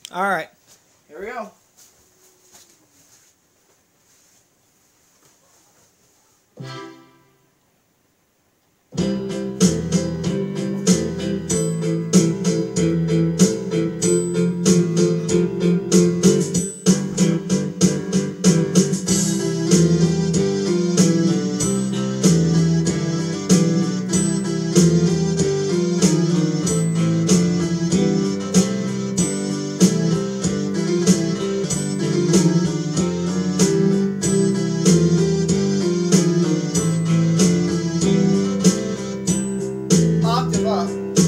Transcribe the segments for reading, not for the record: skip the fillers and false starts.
All right. Here we go. Octave up.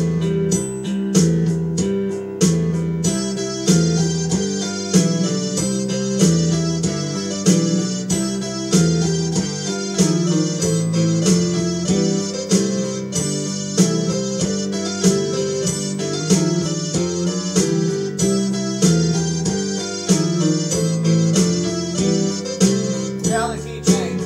Down the key change.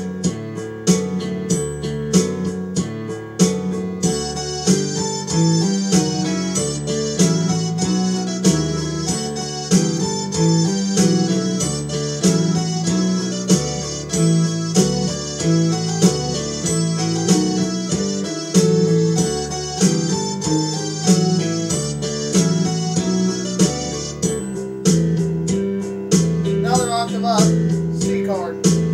Another octave up, C chord.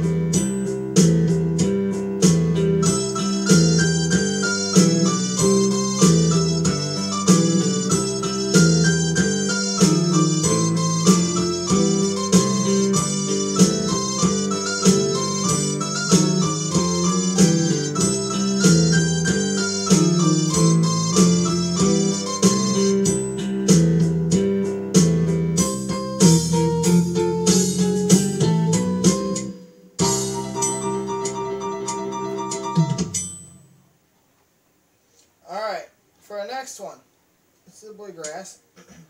Alright, for our next one, this is the bluegrass.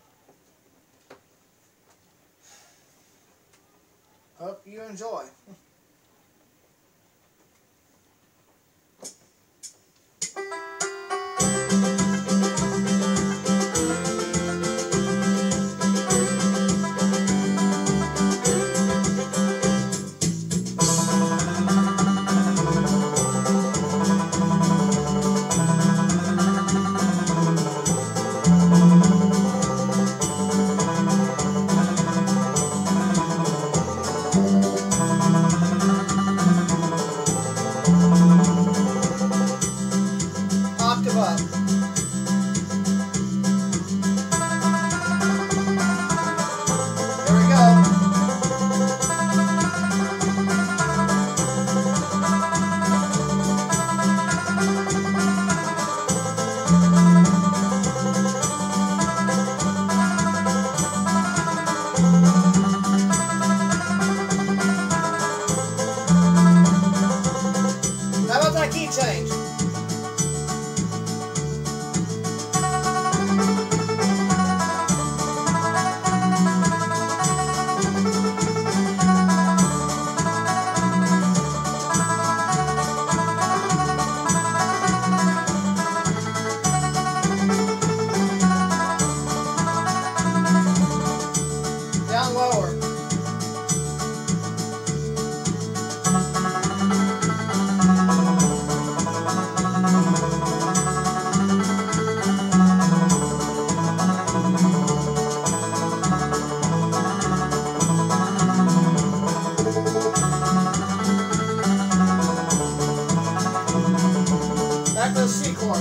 Hope you enjoy. Octave up. Here we go. How about that key change? Down lower. Back to the C chord.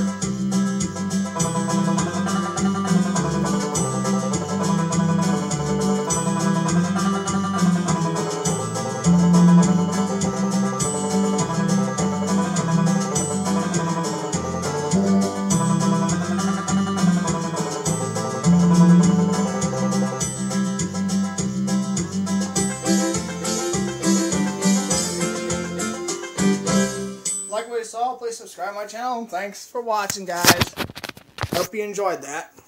Like what you saw, please subscribe to my channel. Thanks for watching, guys. Hope you enjoyed that.